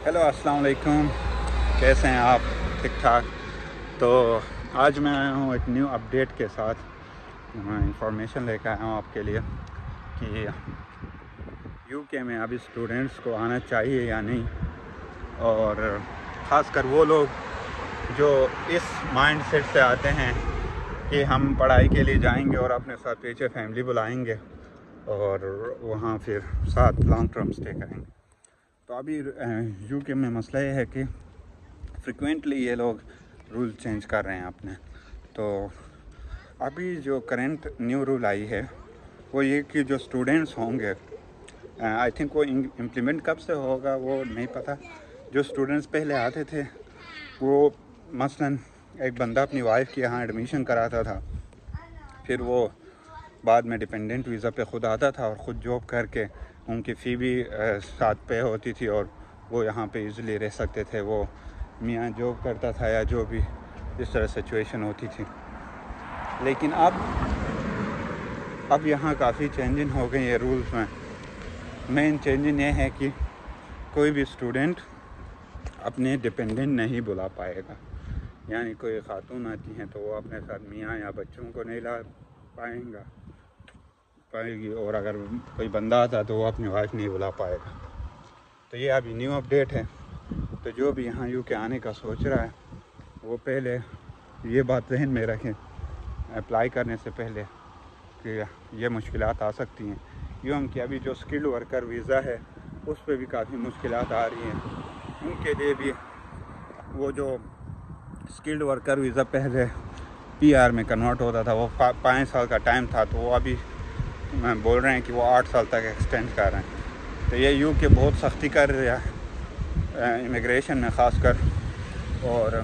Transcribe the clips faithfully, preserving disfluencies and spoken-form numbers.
Hello अस्सलाम वालेकुम, कैसे हैं आप? ठीक ठाक। तो आज मैं आया हूँ एक न्यू अपडेट के साथ। इंफॉर्मेशन लेकर आया हूँ आपके लिए कि यूके में अभी स्टूडेंट्स को आना चाहिए या नहीं, और ख़ासकर वो लोग जो इस माइंडसेट से आते हैं कि हम पढ़ाई के लिए जाएंगे और अपने साथ पीछे फैमिली बुलाएंगे और वहाँ फिर साथ लॉन्ग टर्म स्टे करेंगे। तो अभी यूके में मसला ये है कि फ्रिक्वेंटली ये लोग रूल चेंज कर रहे हैं अपने। तो अभी जो करंट न्यू रूल आई है वो ये कि जो स्टूडेंट्स होंगे, आई थिंक वो इम्प्लीमेंट कब से होगा वो नहीं पता। जो स्टूडेंट्स पहले आते थे वो मसलन एक बंदा अपनी वाइफ के यहाँ एडमिशन कराता था, फिर वो बाद में डिपेंडेंट वीज़ा पे ख़ुद आता था और ख़ुद जॉब करके उनकी फ़ी भी साथ पे होती थी और वो यहाँ पे इजीली रह सकते थे। वो मियाँ जॉब करता था या जो भी इस तरह सिचुएशन होती थी। लेकिन अब अब यहाँ काफ़ी चेंजिंग हो गई है रूल्स में। मेन चेंजिंग ये है कि कोई भी स्टूडेंट अपने डिपेंडेंट नहीं बुला पाएगा। यानी कोई ख़ातून आती हैं तो वो अपने साथ मियाँ या बच्चों को नहीं ला पाएंगा पाएगी और अगर कोई बंदा आता तो वो अपनी वाइफ नहीं बुला पाएगा। तो ये अभी न्यू अपडेट है। तो जो भी यहाँ यूके आने का सोच रहा है वो पहले ये बात जहन में रखें अप्लाई करने से पहले कि ये मुश्किलात आ सकती हैं। यूँ कि अभी जो स्किल्ड वर्कर वीज़ा है उस पर भी काफ़ी मुश्किलात आ रही हैं। उनके लिए भी वो जो स्किल्ड वर्कर वीज़ा पहले पीआर में कन्वर्ट होता था वो पाँच साल का टाइम था, तो वो अभी मैं बोल रहे हैं कि वो आठ साल तक एक्सटेंड कर रहे हैं। तो ये यूके बहुत सख्ती कर रहा है इमिग्रेशन में ख़ासकर, और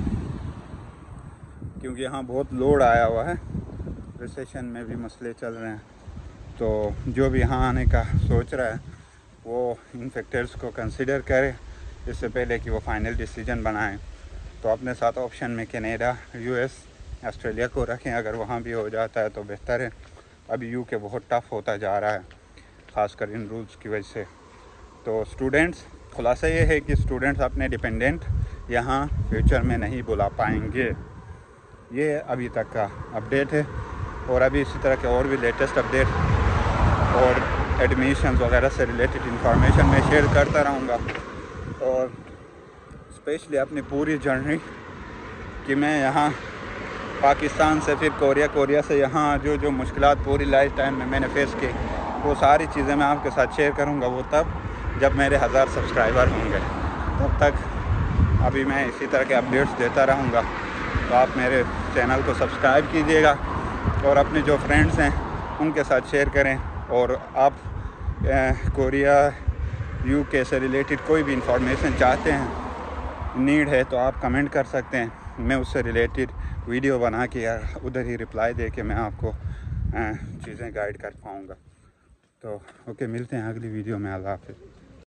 क्योंकि यहाँ बहुत लोड आया हुआ है, रिसेशन में भी मसले चल रहे हैं। तो जो भी यहाँ आने का सोच रहा है वो इन फैक्टर्स को कंसिडर करे इससे पहले कि वो फाइनल डिसीजन बनाएं। तो अपने साथ ऑप्शन में कनाडा, यूएस, ऑस्ट्रेलिया को रखें। अगर वहाँ भी हो जाता है तो बेहतर है। अभी यूके बहुत टफ़ होता जा रहा है ख़ासकर इन रूल्स की वजह से। तो स्टूडेंट्स, खुलासा ये है कि स्टूडेंट्स अपने डिपेंडेंट यहाँ फ्यूचर में नहीं बुला पाएंगे। ये अभी तक का अपडेट है और अभी इसी तरह के और भी लेटेस्ट अपडेट और एडमिशन्स वगैरह से रिलेटेड इंफॉर्मेशन मैं शेयर करता रहूँगा। और स्पेशली अपनी पूरी जर्नी कि मैं यहाँ पाकिस्तान से फिर कोरिया, कोरिया से यहाँ जो जो मुश्किलात पूरी लाइफ टाइम में मैंने फेस की, वो सारी चीज़ें मैं आपके साथ शेयर करूँगा। वो तब जब मेरे हज़ार सब्सक्राइबर होंगे। तब तक अभी मैं इसी तरह के अपडेट्स देता रहूँगा। तो आप मेरे चैनल को सब्सक्राइब कीजिएगा और अपने जो फ्रेंड्स हैं उनके साथ शेयर करें। और आप ए, कोरिया, यूके से रिलेटेड कोई भी इंफॉर्मेशन चाहते हैं, नीड है, तो आप कमेंट कर सकते हैं। मैं उससे रिलेटेड वीडियो बना के या उधर ही रिप्लाई दे के मैं आपको चीज़ें गाइड कर पाऊँगा। तो ओके, मिलते हैं अगली वीडियो में। अल्लाह हाफ़िज़।